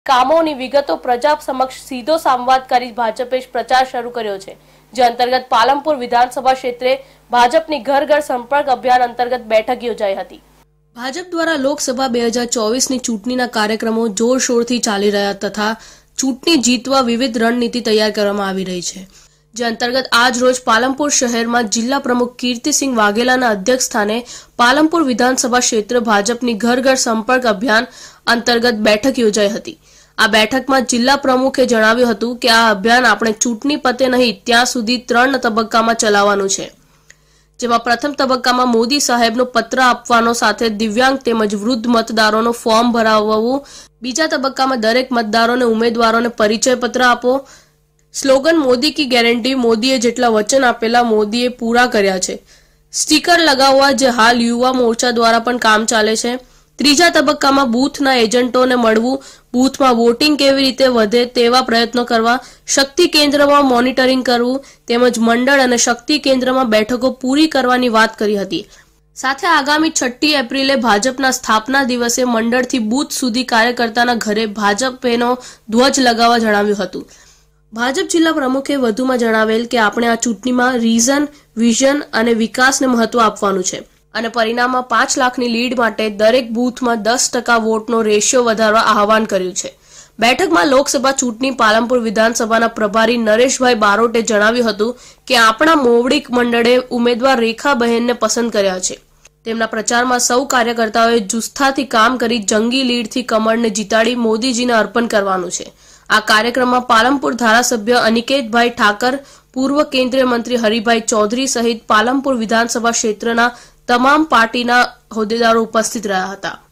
કામોની વિગતો પ્રજા સમક્ષ સીધો સંવાદ કરી ભાજપે પ્રચાર શરૂ કર્યો છે, જે અંતર્ગત પાલનપુર વિધાનસભા ક્ષેત્રે ભાજપની ઘર ઘર સંપર્ક અભિયાન અંતર્ગત બેઠક યોજાઈ હતી। ભાજપ દ્વારા લોકસભા 2024ની ચૂંટણીના કાર્યક્રમો જોરશોરથી ચાલી રહ્યા તથા ચૂંટણી જીતવા વિવિધ રણનીતિ તૈયાર કરવામાં આવી રહી છે, જે અંતર્ગત આજ રોજ પાલનપુર શહેરમાં જિલ્લા પ્રમુખ કીર્તિસિંહ વાઘેલાના અધ્યક્ષસ્થાને પાલનપુર વિધાનસભા ક્ષેત્ર ભાજપની ઘર ઘર સંપર્ક અભિયાન અંતર્ગત બેઠક યોજાઈ હતી। આ બેઠકમાં જિલ્લા પ્રમુખે જણાવ્યું હતું કે આ અભિયાન આપણે ચૂંટણી પતે નહીં ત્યાં સુધી 3 તબક્કામાં ચલાવવાનું છે, જેમાં પ્રથમ તબક્કામાં મોદી સાહેબનો પત્ર આપવાનો સાથે દિવ્યાંગ તેમજ વૃદ્ધ મતદારોનો ફોર્મ ભરાવવું, બીજા તબક્કામાં દરેક મતદારોને ઉમેદવારોને પરિચય પત્ર આપો, સ્લોગન મોદી કી ગેરંટી, મોદીએ જેટલા વચન આપેલા મોદીએ પૂરા કર્યા છે, સ્ટીકર લગાવવા જે હાલ યુવા મોરચા દ્વારા પણ કામ ચાલે છે। ત્રીજા તબક્કામાં બૂથના એજન્ટોને મળવું, બૂથમાં વોટિંગ કેવી રીતે વધે તેવા પ્રયત્નો કરવા, શક્તિ કેન્દ્રમાં મોનિટરિંગ કરવું તેમજ મંડળ અને શક્તિ કેન્દ્રમાં બેઠકો પૂરી કરવાની વાત કરી હતી। સાથે આગામી 6 એપ્રિલે ભાજપના સ્થાપના દિવસે મંડળથી બૂથ સુધી કાર્યકર્તાના ઘરે ભાજપનો ધ્વજ લગાવવા જણાવ્યું હતું। ભાજપ જિલ્લા પ્રમુખે વધુમાં જણાવેલ કે આપણે આ ચૂંટણીમાં રીઝન, વિઝન અને વિકાસને મહત્વ આપવાનું છે અને પરિણામમાં 5 લાખની લીડ માટે દરેક બૂથમાં 10% વોટનો રેશિયો વધારવા આહવાન કર્યું છે। બેઠકમાં લોકસભા ચૂંટણી પાલનપુર વિધાનસભાના પ્રભારી નરેશભાઈ બારોટે જણાવ્યું હતું કે આપણા મોવડી મંડળે ઉમેદવાર રેખાબહેનને પસંદ કર્યા છે। તેમના પ્રચારમાં સૌ કાર્યકર્તાઓએ જુસ્સાથી કામ કરી જંગી લીડથી કમળને જીતાડી મોદીજીને અર્પણ કરવાનું છે। આ કાર્યક્રમમાં પાલનપુર ધારાસભ્ય અનિકેતભાઈ ઠાકર, પૂર્વ કેન્દ્રીય મંત્રી હરિભાઈ ચૌધરી સહિત પાલનપુર વિધાનસભા ક્ષેત્રના તમામ પાર્ટીના હોદ્દેદારો ઉપસ્થિત રહ્યા હતા।